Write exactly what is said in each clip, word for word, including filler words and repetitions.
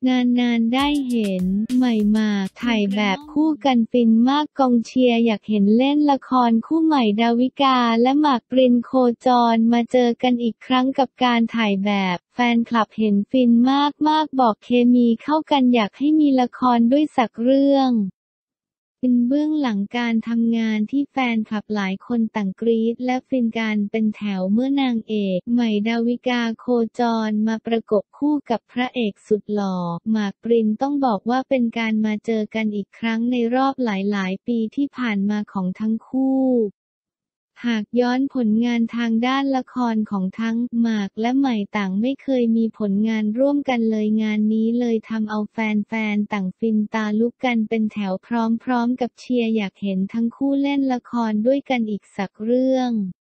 นานๆได้เห็น ใหม่หมากถ่ายแบบคู่กันฟินมากกองเชียร์อยากเห็นเล่นละครคู่ใหม่ดาวิกาและหมากปรินโคจรมาเจอกันอีกครั้งกับการถ่ายแบบแฟนคลับเห็นฟินมากๆบอกเคมีเข้ากันอยากให้มีละครด้วยสักเรื่องเป็นเบื้องหลังการทำงานที่แฟนคลับหลายคนต่างกรี๊ดและฟินกันเป็นแถวเมื่อนางเอกใหม่ดาวิกาโคจรมาประกบคู่กับพระเอกสุดหล่อหมากปรินต้องบอกว่าเป็นการมาเจอกันอีกครั้งในรอบหลายๆปีที่ผ่านมาของทั้งคู่หากย้อนผลงานทางด้านละครของทั้งหมากและใหม่ต่างไม่เคยมีผลงานร่วมกันเลยงานนี้เลยทำเอาแฟนๆต่างฟินตาลุกกันเป็นแถวพร้อมๆกับเชียร์อยากเห็นทั้งคู่เล่นละครด้วยกันอีกสักเรื่อง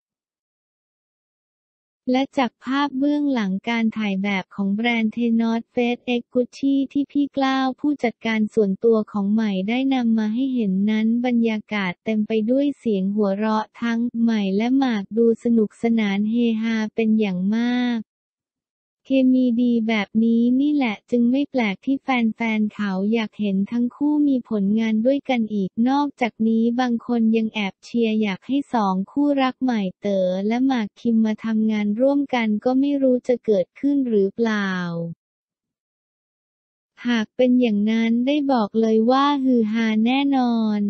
และจากภาพเบื้องหลังการถ่ายแบบของแบรนด์เทนอสเฟสเอ็กกุชชี่ที่พี่กล้าวผู้จัดการส่วนตัวของใหม่ได้นำมาให้เห็นนั้นบรรยากาศเต็มไปด้วยเสียงหัวเราะทั้งใหม่และหมากดูสนุกสนานเฮฮาเป็นอย่างมากเคมีดีแบบนี้นี่แหละจึงไม่แปลกที่แฟนๆเขาอยากเห็นทั้งคู่มีผลงานด้วยกันอีกนอกจากนี้บางคนยังแอบเชียร์อยากให้สองคู่รักใหม่เต๋อและหมากคิมมาทำงานร่วมกันก็ไม่รู้จะเกิดขึ้นหรือเปล่าหากเป็นอย่างนั้นได้บอกเลยว่าฮือฮาแน่นอน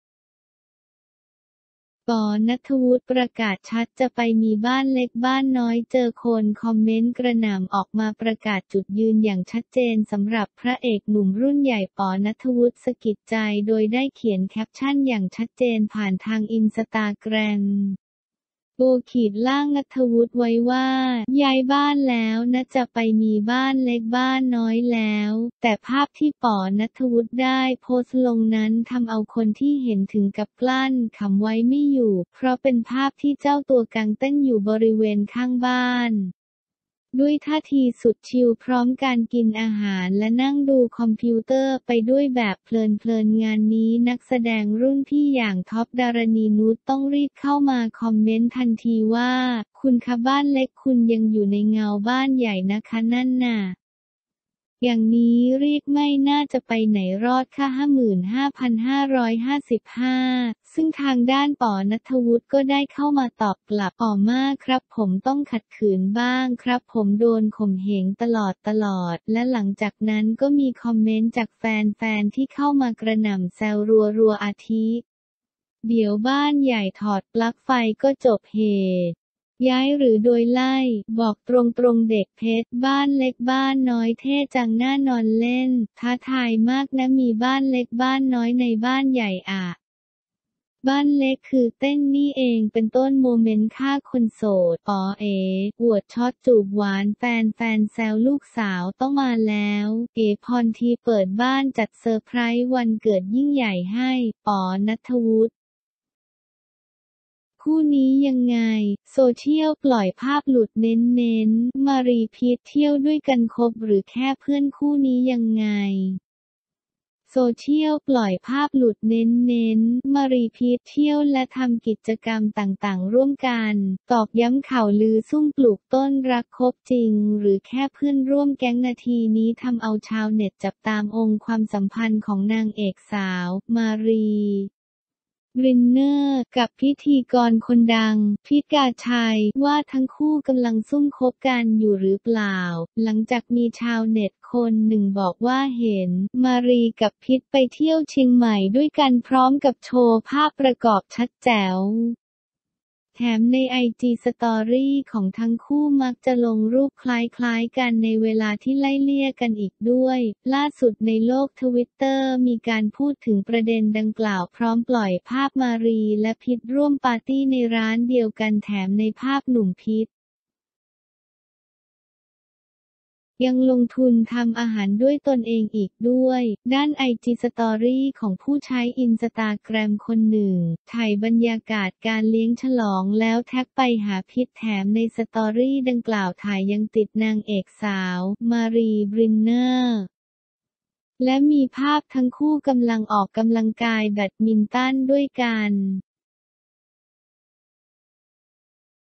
ปอ ณัฐวุฒิประกาศชัดจะไปมีบ้านเล็กบ้านน้อยเจอคนคอมเมนต์กระหน่ำออกมาประกาศจุดยืนอย่างชัดเจนสำหรับพระเอกหนุ่มรุ่นใหญ่ปอ ณัฐวุฒิสกิจใจโดยได้เขียนแคปชั่นอย่างชัดเจนผ่านทางอินสตาแกรมโบขีดล่างณัฐวุฒิไว้ว่าย้ายบ้านแล้วนะจะไปมีบ้านเล็กบ้านน้อยแล้วแต่ภาพที่ปอ ณัฐวุฒิได้โพสต์ลงนั้นทำเอาคนที่เห็นถึงกับกลั้นขำไว้ไม่อยู่เพราะเป็นภาพที่เจ้าตัวกางเต้นอยู่บริเวณข้างบ้านด้วยท่าทีสุดชิลพร้อมการกินอาหารและนั่งดูคอมพิวเตอร์ไปด้วยแบบเพลินๆงานนี้นักแสดงรุ่นพี่อย่างท็อปดารณีนุชต้องรีบเข้ามาคอมเมนต์ทันทีว่าคุณคะบ้านเล็กคุณยังอยู่ในเงาบ้านใหญ่นะคะนั่นน่ะอย่างนี้รีดไม่น่าจะไปไหนรอดค่ะ ห้าหมื่นห้าพันห้าร้อยห้าสิบห้า ซึ่งทางด้านปอ ณัฐวุฒิก็ได้เข้ามาตอบกลับอ๋อมากครับผมต้องขัดขืนบ้างครับผมโดนข่มเหงตลอดตลอดและหลังจากนั้นก็มีคอมเมนต์จากแฟนๆที่เข้ามากระหน่ำแซวรัวๆอาทิเดี๋ยวบ้านใหญ่ถอดปลั๊กไฟก็จบเหตุย้ายหรือโดยไล่บอกตรงๆเด็กเพชรบ้านเล็กบ้านน้อยเท่จังน่านอนเล่นท้าทายมากนะมีบ้านเล็กบ้านน้อยในบ้านใหญ่อะบ้านเล็กคือเต้นนี่เองเป็นต้นโมเมนต์ฆ่าคนโสดอ๋อเอ๋อวดช็อตจูบหวานแฟนแฟนแซวลูกสาวต้องมาแล้วเอ๋พรทีเปิดบ้านจัดเซอร์ไพรส์วันเกิดยิ่งใหญ่ให้ปอ ณัฐวุฒิคู่นี้ยังไงโซเชียลปล่อยภาพหลุดเน้นๆมารีพีทเที่ยวด้วยกันคบหรือแค่เพื่อนคู่นี้ยังไงโซเชียลปล่อยภาพหลุดเน้นๆมารีพีทเที่ยวและทำกิจกรรมต่างๆร่วมกันตอกย้ำข่าวลือซุ่มปลูกต้นรักคบจริงหรือแค่เพื่อนร่วมแก๊งนาทีนี้ทำเอาชาวเน็ตจับตามองค์ความสัมพันธ์ของนางเอกสาวมารีบรินเนอร์กับพิธีกรคนดังพิธกาชัยว่าทั้งคู่กำลังซุ่มคบกันอยู่หรือเปล่าหลังจากมีชาวเน็ตคนหนึ่งบอกว่าเห็นมารีกับพิธไปเที่ยวเชียงใหม่ด้วยกันพร้อมกับโชว์ภาพประกอบชัดแจ๋วแถมในไอจีสตอรี่ของทั้งคู่มักจะลงรูปคล้ายๆกันในเวลาที่ไล่เลี่ยกันอีกด้วยล่าสุดในโลกทวิตเตอร์มีการพูดถึงประเด็นดังกล่าวพร้อมปล่อยภาพมารีและพิธร่วมปาร์ตี้ในร้านเดียวกันแถมในภาพหนุ่มพิธยังลงทุนทำอาหารด้วยตนเองอีกด้วยด้านไอจีสตอรี่ของผู้ใช้อินสตาแกรมคนหนึ่งถ่ายบรรยากาศการเลี้ยงฉลองแล้วแท็กไปหาพิธแถมในสตอรี่ดังกล่าวถ่ายยังติดนางเอกสาวมารีบรินเนอร์และมีภาพทั้งคู่กำลังออกกำลังกายแบดมินตันด้วยกัน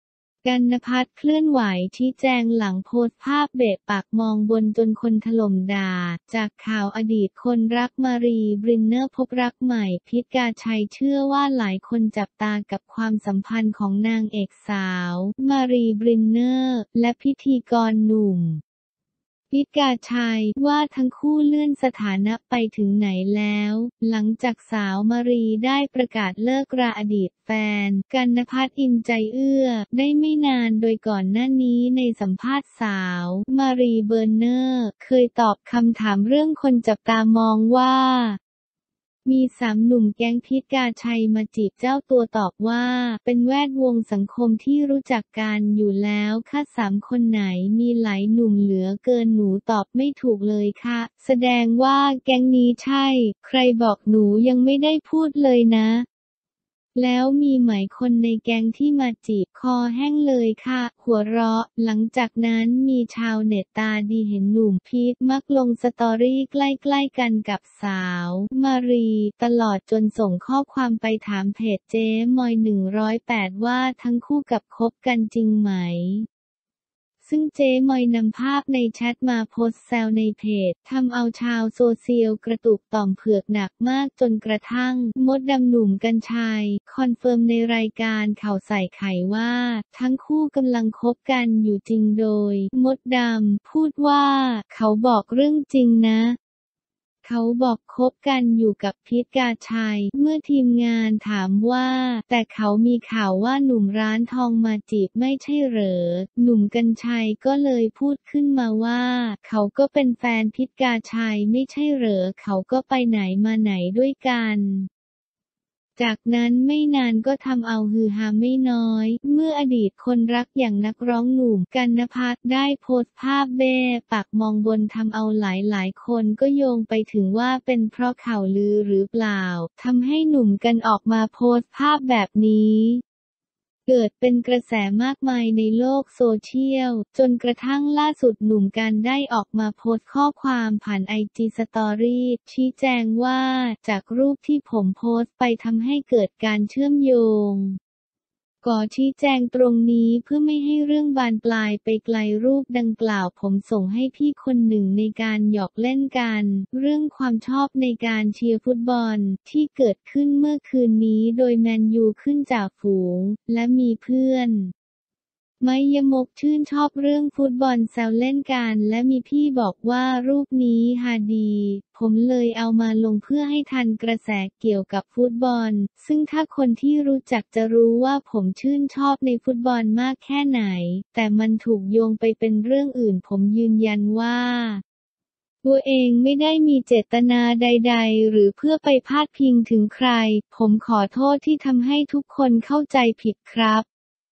กรรณภัทรเคลื่อนไหวชี้แจงหลังโพสต์ภาพเบะปากมองบนจนคนถล่มด่าจากข่าวอดีตคนรักมารีบรินเนอร์พบรักใหม่พิษกาชัยเชื่อว่าหลายคนจับตากับความสัมพันธ์ของนางเอกสาวมารีบรินเนอร์และพิธีกรหนุ่มพิษกาชัยว่าทั้งคู่เลื่อนสถานะไปถึงไหนแล้วหลังจากสาวมารีได้ประกาศเลิกราอดีตแฟนกรรณภัทรอินใจเอื้อได้ไม่นานโดยก่อนหน้านี้ในสัมภาษณ์สาวมารีเบอร์เนอร์เคยตอบคำถามเรื่องคนจับตามองว่ามีสามหนุ่มแก๊งพิษกาชัยมาจีบเจ้าตัวตอบว่าเป็นแวดวงสังคมที่รู้จักกันอยู่แล้วค่ะสามคนไหนมีหลายหนุ่มเหลือเกินหนูตอบไม่ถูกเลยค่ะแสดงว่าแก๊งนี้ใช่ใครบอกหนูยังไม่ได้พูดเลยนะแล้วมีไหมคนในแก๊งที่มาจีบคอแห้งเลยค่ะหัวเราะหลังจากนั้นมีชาวเน็ตตาดีเห็นหนุ่มพีทมักลงสตอรี่ใกล้ๆกันกับสาวมารีตลอดจนส่งข้อความไปถามเพจเจ๊มอยหนึ่งร้อยแปดว่าทั้งคู่กับคบกันจริงไหมซึ่งเจ๊มอยนำภาพในแชทมาโพสต์แซวในเพจทำเอาชาวโซเชียลกระตุกต่อมเผือกหนักมากจนกระทั่งมดดำหนุ่มกรรชัยคอนเฟิร์มในรายการข่าวใส่ไข่ว่าทั้งคู่กำลังคบกันอยู่จริงโดยมดดำพูดว่าเขาบอกเรื่องจริงนะเขาบอกคบกันอยู่กับพิษกาชัยเมื่อทีมงานถามว่าแต่เขามีข่าวว่าหนุ่มร้านทองมาจีบไม่ใช่เหรอหนุ่มกรรชัยก็เลยพูดขึ้นมาว่าเขาก็เป็นแฟนพิษกาชัยไม่ใช่เหรอเขาก็ไปไหนมาไหนด้วยกันจากนั้นไม่นานก็ทำเอาฮือฮาไม่น้อยเมื่ออดีตคนรักอย่างนักร้องหนุ่มกรรณภัทรได้โพสต์ภาพเบ้ปากมองบนทำเอาหลายๆคนก็โยงไปถึงว่าเป็นเพราะข่าวลือหรือเปล่าทำให้หนุ่มกันออกมาโพสต์ภาพแบบนี้เกิดเป็นกระแสมากมายในโลกโซเชียลจนกระทั่งล่าสุดหนุ่มกันได้ออกมาโพสต์ข้อความผ่านไอจีสตอรี่ชี้แจงว่าจากรูปที่ผมโพสต์ไปทำให้เกิดการเชื่อมโยงขอชี้แจงตรงนี้เพื่อไม่ให้เรื่องบานปลายไปไกลรูปดังกล่าวผมส่งให้พี่คนหนึ่งในการหยอกเล่นกันเรื่องความชอบในการเชียร์ฟุตบอลที่เกิดขึ้นเมื่อคืนนี้โดยแมนยูขึ้นจ่าฝูงและมีเพื่อนไมยมกชื่นชอบเรื่องฟุตบอลแซวเล่นกันและมีพี่บอกว่ารูปนี้ฮาดีผมเลยเอามาลงเพื่อให้ทันกระแสเกี่ยวกับฟุตบอลซึ่งถ้าคนที่รู้จักจะรู้ว่าผมชื่นชอบในฟุตบอลมากแค่ไหนแต่มันถูกโยงไปเป็นเรื่องอื่นผมยืนยันว่าตัวเองไม่ได้มีเจตนาใดๆหรือเพื่อไปพาดพิงถึงใครผมขอโทษที่ทำให้ทุกคนเข้าใจผิดครับ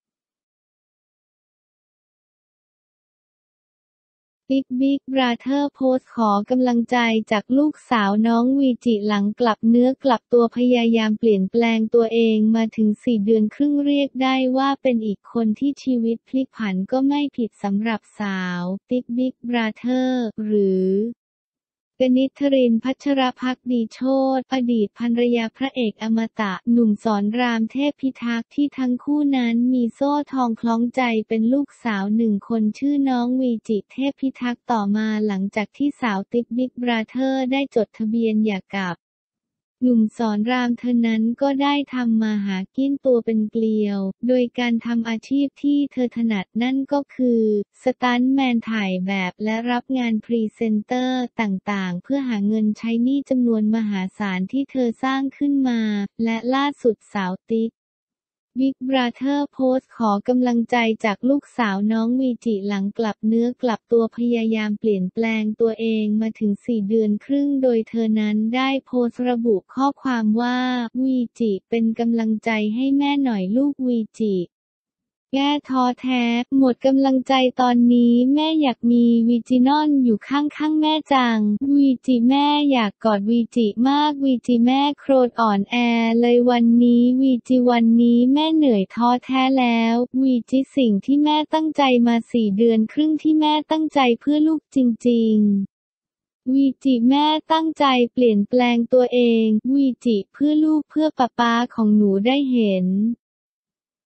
บิ๊กบิ๊กบราเธอร์โพสต์ขอกำลังใจจากลูกสาวน้องวีจิหลังกลับเนื้อกลับตัวพยายามเปลี่ยนแปลงตัวเองมาถึงสี่เดือนครึ่งเรียกได้ว่าเป็นอีกคนที่ชีวิตพลิกผันก็ไม่ผิดสำหรับสาวบิ๊กบิ๊กบราเธอร์หรือกนิษฐรินทร์พัชรภักดีโชติอดีตภรรยาพระเอกอมตะหนุ่มสอนรามเทพพิทักษ์ที่ทั้งคู่นั้นมีโซ่ทองคล้องใจเป็นลูกสาวหนึ่งคนชื่อน้องวีจิเทพพิทักษ์ต่อมาหลังจากที่สาวติ๊กบิ๊กบราเธอร์ได้จดทะเบียนหย่ากับหนุ่มสอนรามเธอนั้นก็ได้ทำมาหากินตัวเป็นเกลียวโดยการทำอาชีพที่เธอถนัดนั่นก็คือสตันท์แมนถ่ายแบบและรับงานพรีเซนเตอร์ต่างๆเพื่อหาเงินใช้หนี้จำนวนมหาศาลที่เธอสร้างขึ้นมาและล่าสุดสาวติ๊กบิ๊กบราเธอร์โพสต์ขอกำลังใจจากลูกสาวน้องวีจิหลังกลับเนื้อกลับตัวพยายามเปลี่ยนแปลงตัวเองมาถึงสี่เดือนครึ่งโดยเธอนั้นได้โพสต์ระบุข้อความว่าวีจิเป็นกำลังใจให้แม่หน่อยลูกวีจิแย่ท้อแท้หมดกำลังใจตอนนี้แม่อยากมีวีจินอนอยู่ข้างๆแม่จังวีจิแม่อยากกอดวีจิมากวีจิแม่โคตรอ่อนแอเลยวันนี้วีจิวันนี้แม่เหนื่อยท้อแท้แล้ววีจิสิ่งที่แม่ตั้งใจมาสี่เดือนครึ่งที่แม่ตั้งใจเพื่อลูกจริงๆวีจิแม่ตั้งใจเปลี่ยนแปลงตัวเองวีจิเพื่อลูกเพื่อป๊าป๊าของหนูได้เห็น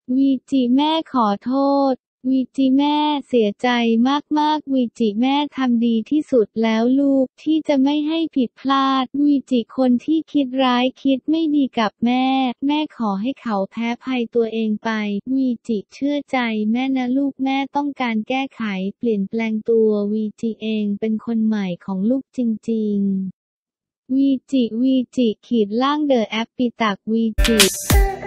วีจิแม่ขอโทษวีจิแม่เสียใจมากๆวีจิแม่ทำดีที่สุดแล้วลูกที่จะไม่ให้ผิดพลาดวีจิคนที่คิดร้ายคิดไม่ดีกับแม่แม่ขอให้เขาแพ้ภัยตัวเองไปวีจิเชื่อใจแม่นะลูกแม่ต้องการแก้ไขเปลี่ยนแปลงตัววีจิเองเป็นคนใหม่ของลูกจริงๆวีจิวีจิขีดล่างเดอะแอปปิตักวีจิ